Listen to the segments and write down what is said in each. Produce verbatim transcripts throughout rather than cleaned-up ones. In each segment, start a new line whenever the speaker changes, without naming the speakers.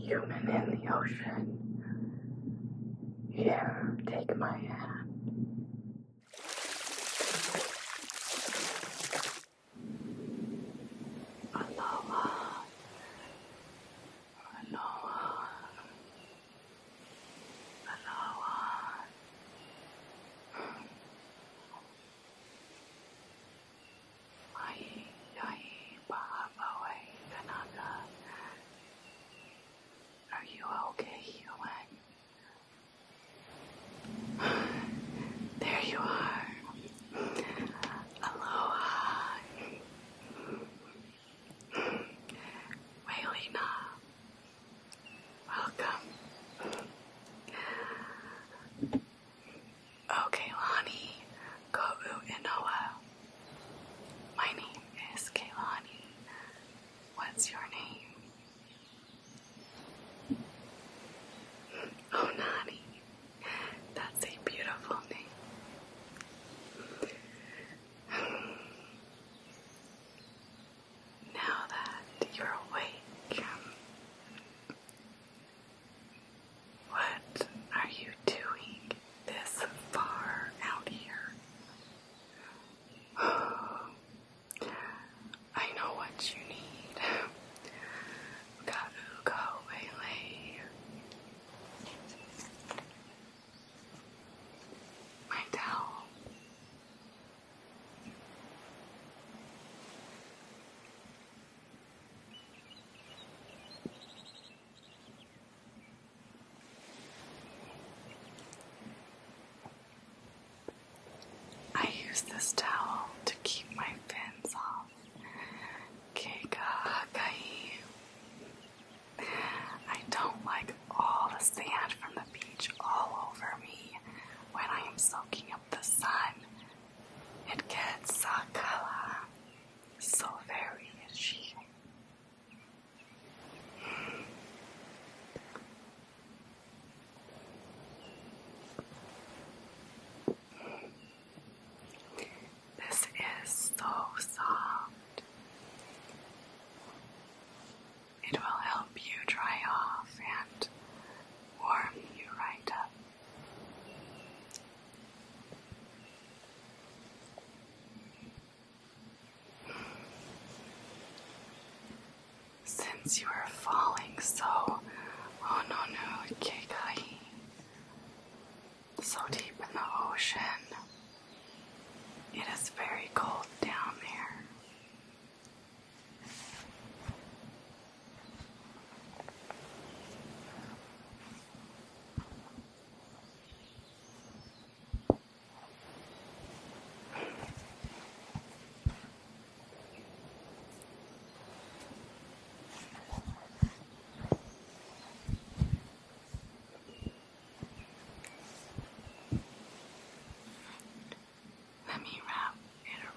human in the ocean. Here, take my hand. Aloha. Aloha. Aloha. Mai, yai, pahawae, kanaka. Are you okay, human? There you are. Aloha. Wailina. Welcome. Oh, Kaylani. Ko'u inoa. My name is Kaylani. What's your name? Oh, Nani. That's a beautiful name. Now that you're awake, what are you doing this far out here? I know what you need. Ka'u ka'uele. My towel. I use this towel to keep my fins off. Keikakai. I don't like all the sand from the beach all over me when I am soaking up the sun. It gets sakala, so very itchy. This is so soft. It will help you dry off and warm you right up. Since you are falling so, oh no no, kekai, so deep in the ocean, it is very cold down there. Let me wrap it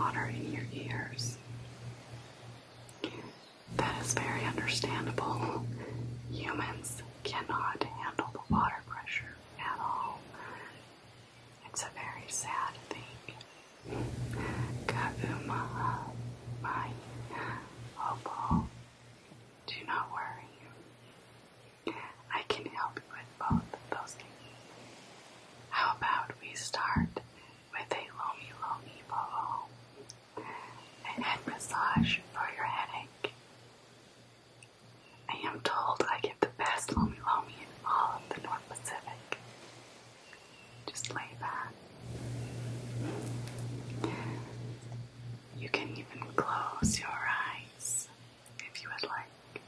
water in your ears. That is very understandable. Humans cannot handle the water pressure at all. It's a very sad thing. Kauma, my opo, do not worry. I can help you with both of those things. How about we start with a lomi lomi po, a head massage for your headache. I am told I give the best lomi lomi in all of the North Pacific. Just lay back. You can even close your eyes if you would like.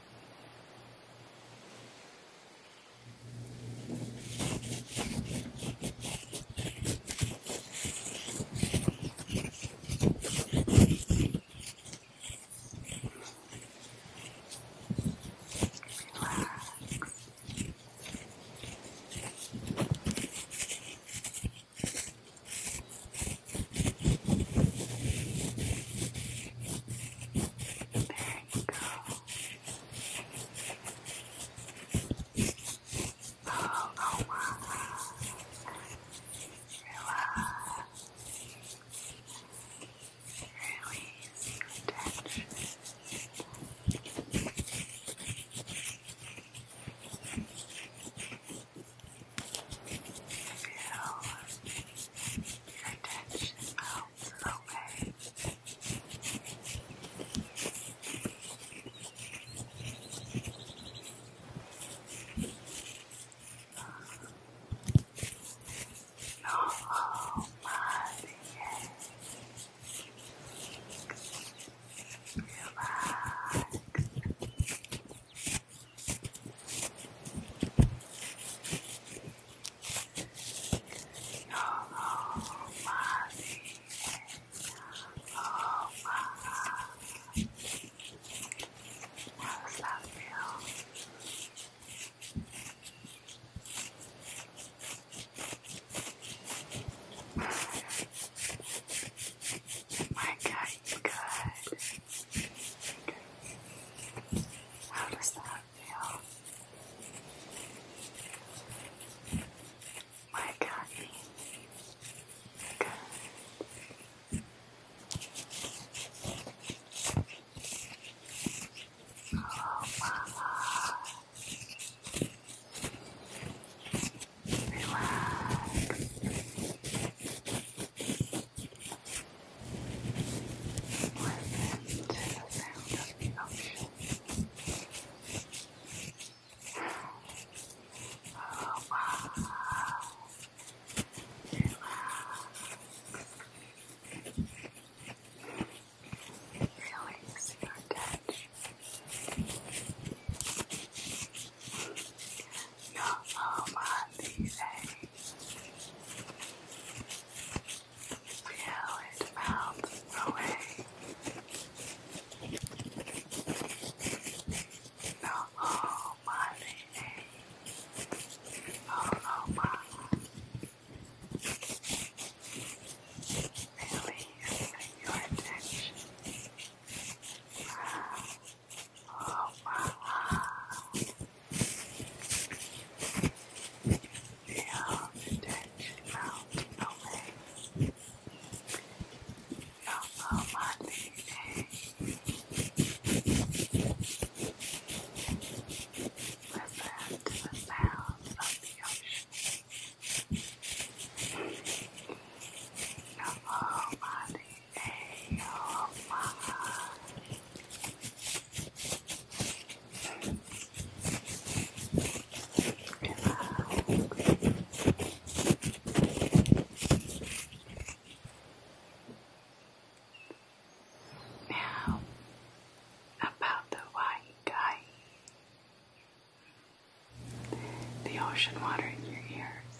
Ocean water in your ears.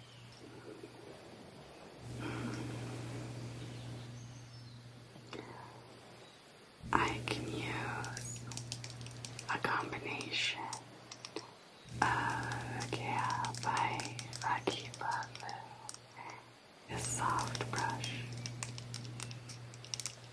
I can use a combination of Kapai Rakipa, a soft brush,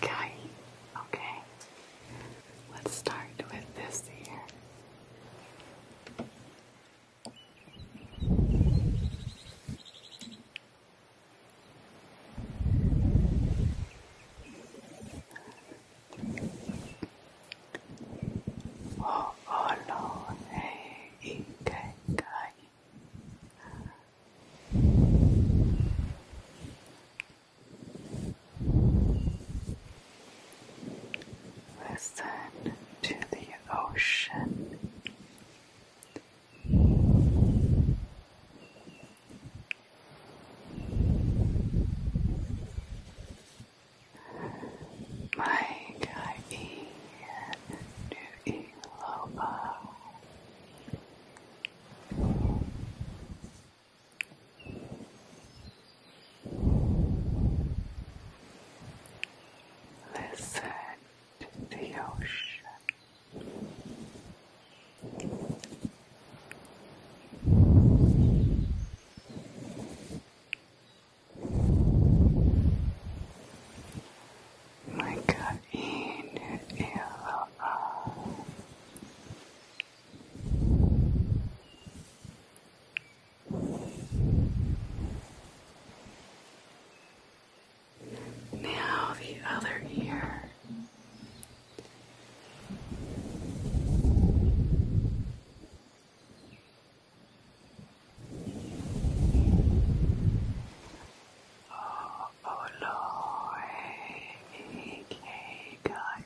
guy. Okay, let's start with this here. Oh, oh no, hey, okay, guy. Listen to the ocean. My guy, do iloba. Listen to the ocean. My God, in iloba. Now the other ear. Oh, oh, Lord, hey, hey, guy.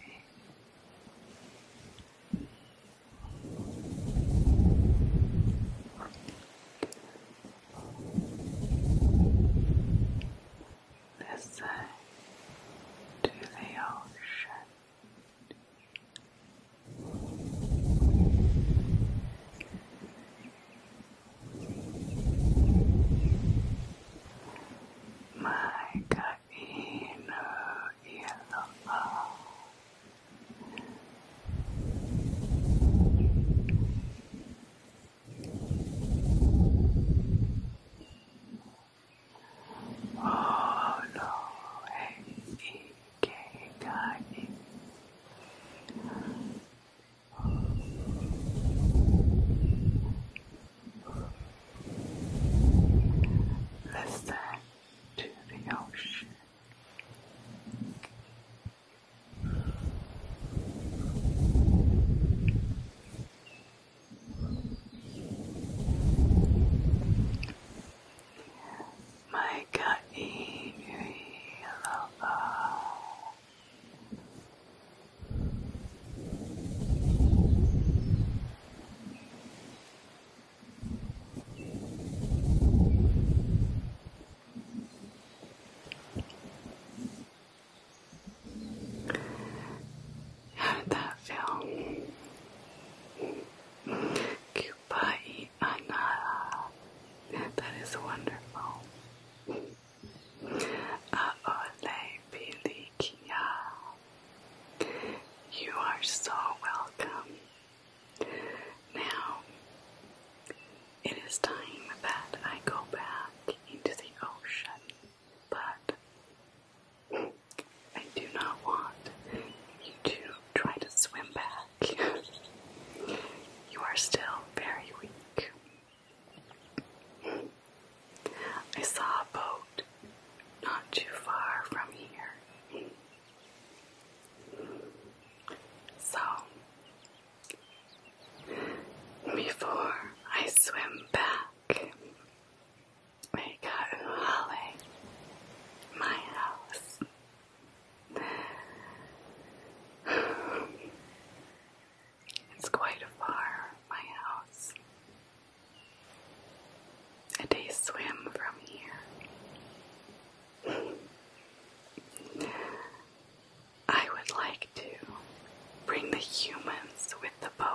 Listen to the ocean. My God, in iloba. Oh, Lord, hey, hey, guy. Listen to the ocean. My God, in iloba. How did that feel? Kupai Anara. That is wonderful. Aole Pilikia. You are so welcome. Now, it is time that I go back into the ocean, but I do not want you to try to swim back. You are still very weak. I saw a boat not too far from here. So, before I swim back, I got Uhale, my house. It's quite far, my house. A day's swim from here. I would like to bring the humans with the boat